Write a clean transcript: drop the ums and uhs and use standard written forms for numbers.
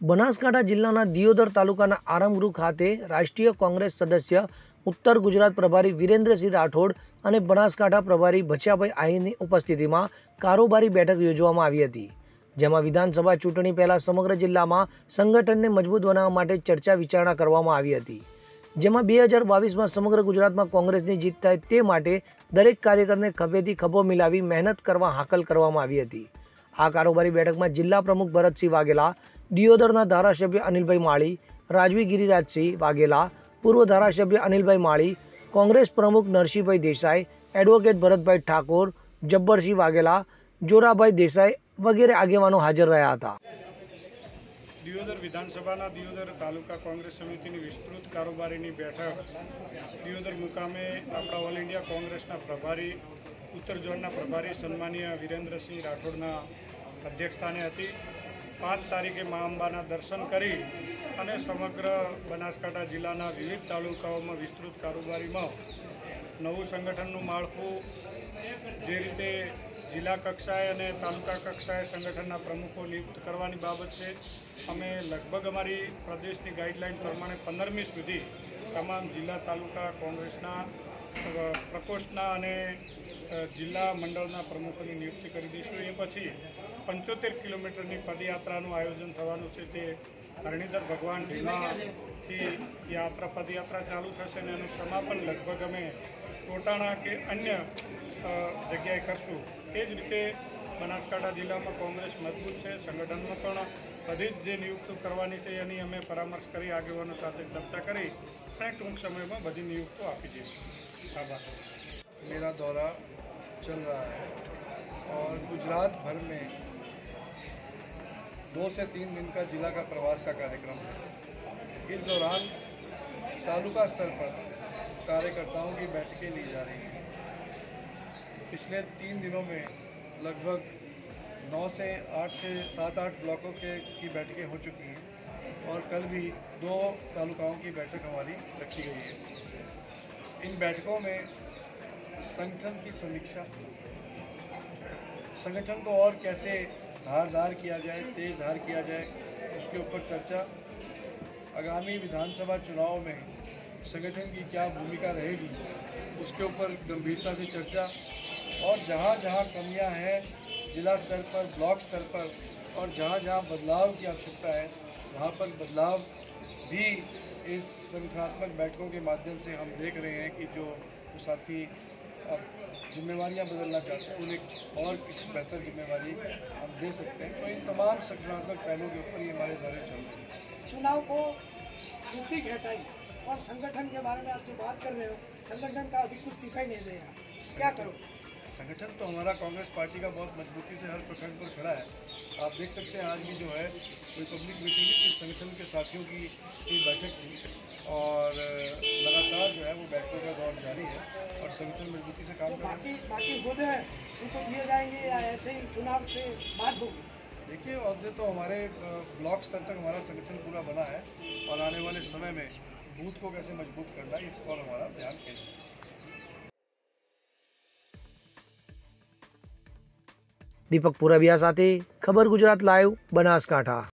બનાસકાંઠા જિલ્લાના દિયોદર તાલુકાના આરામગૃહ ખાતે રાષ્ટ્રીય કોંગ્રેસ સદસ્ય ઉત્તર ગુજરાત પ્રભારી વિરેન્દ્રસિંહ રાઠોડ અને બનાસકાંઠા પ્રભારી ભચ્યાભાઈ આહિરની ઉપસ્થિતિમાં કારોબારી બેઠક યોજવામાં આવી હતી, જેમાં વિધાનસભા ચૂંટણી પહેલા સમગ્ર જિલ્લામાં સંગઠનને મજબૂત બનાવવા માટે ચર્ચા વિચારણા કરવામાં આવી હતી, જેમાં 2022માં સમગ્ર ગુજરાતમાં કોંગ્રેસની જીત થાય તે માટે દરેક કાર્યકરને ખભેથી ખભો મિલાવી મહેનત કરવા હાકલ કરવામાં આવી હતી। આ કારોબારી બેઠકમાં જિલ્લા પ્રમુખ ભરતસિંહ વાઘેલા, દિયોદરના ધારાસભ્ય અનિલભાઈ માળી, રાજવી ગિરિરાજસિંહ વાઘેલા, પૂર્વ ધારાસભ્ય અનિલભાઈ માળી, કોંગ્રેસ પ્રમુખ નરસિંહભાઈ દેસાઈ, એડવોકેટ ભરતભાઈ ઠાકોર, જબ્બરસિંહ વાઘેલા, જોરાભાઈ દેસાઈ વગેરે આગેવાનો હાજર રહ્યા હતા। દિયોદર વિધાનસભાના દિયોદર તાલુકા કોંગ્રેસ સમિતિની વિસ્તૃત કારોબારીની બેઠક દિયોદર મુકામે આપણા ઓલ ઇન્ડિયા કોંગ્રેસના પ્રભારી ઉત્તર ઝોનના પ્રભારી સન્માનીય વિરેન્દ્રસિંહ રાઠોડના અધ્યક્ષસ્થાને હતી। 5 તારીખે મા અંબાના દર્શન કરી અને સમગ્ર બનાસકાંઠા જિલ્લાના વિવિધ તાલુકાઓમાં વિસ્તૃત કારોબારીમાં નવું સંગઠનનું માળખું જે રીતે જિલ્લા કક્ષાએ અને તાલુકા કક્ષાએ સંગઠનના પ્રમુખો નિયુક્ત કરવાની બાબત છે, અમે લગભગ અમારી પ્રદેશની ગાઈડલાઇન પ્રમાણે 15મી સુધી તમામ જિલ્લા તાલુકા કોંગ્રેસના પ્રકોષ્ઠના અને જિલ્લા મંડળના પ્રમુખોની નિયુક્તિ કરી દઈશું। એ પછી 75 કિલોમીટરની પદયાત્રાનું આયોજન થવાનું છે, તે હરણીધર ભગવાન ઢીમાથી યાત્રા પદયાત્રા ચાલુ થશે અને એનું સમાપન લગભગ અમે ટોટાણા કે અન્ય જગ્યાએ કરશું। એ જ રીતે બનાસકાંઠા જિલ્લામાં કોંગ્રેસ મજબૂત છે, સંગઠનમાં પણ બધી જ જે નિયુક્તિ કરવાની છે એની અમે પરામર્શ કરી આગેવાનો સાથે ચર્ચા કરી અને ટૂંક સમયમાં બધી નિયુક્તિઓ આપી દઈશું। આભાર। मेरा दौरा चल रहा है और गुजरात भर में 2 से 3 दिन का जिला का प्रवास का कार्यक्रम है। इस दौरान तालुका स्तर पर कार्यकर्ताओं की बैठकें ली जा रही हैं। पिछले 3 दिनों में लगभग 9 से 8 से 7-8 ब्लॉकों की बैठकें हो चुकी हैं और कल भी 2 तालुकाओं की बैठक हमारी रखी गई है। इन बैठकों में संगठन की समीक्षा, संगठन को और कैसे धारदार किया जाए, तेज धार किया जाए, उसके ऊपर चर्चा, आगामी विधानसभा चुनाव में संगठन की क्या भूमिका रहेगी उसके ऊपर गंभीरता से चर्चा और जहाँ जहाँ कमियाँ हैं जिला स्तर पर, ब्लॉक स्तर पर और जहाँ जहाँ बदलाव की आवश्यकता है वहाँ पर बदलाव भी इस संगठनात्मक बैठकों के माध्यम से हम देख रहे हैं कि जो साथी अब जिम्मेवारियां बदलना चाहते हैं उन्हें और किसी बेहतर जिम्मेवारी हम दे सकते हैं। तो इन तमाम संगठनात्मक पहलुओं के ऊपर ये हमारे दौरे चल रहे हैं। चुनाव को नजदीक है टाइम और संगठन के बारे में आप जो बात कर रहे हो, संगठन का अभी कुछ दिखाई नहीं दे रहा, क्या करो? संगठन तो हमारा कांग्रेस पार्टी का बहुत मजबूती से हर प्रखंड पर खड़ा है। आप देख सकते हैं आज भी जो है कोई पब्लिक मीटिंग थी, संगठन के साथियों की बैठक थी और लगातार जो है वो बैठकों का दौर जारी है और संगठन मजबूती से काम कर रहा है। बाकी होते हैं उनको दिए जाएंगे या ऐसे ही चुनाव से बात होगी? देखिए, अहदे तो हमारे ब्लॉक स्तर तक हमारा संगठन पूरा बना है और आने वाले समय में बूथ को कैसे मजबूत करना है इस पर हमारा ध्यान केंद्रित है। दीपक पुरबिया साथे खबर गुजरात लाइव, बनासकांठा।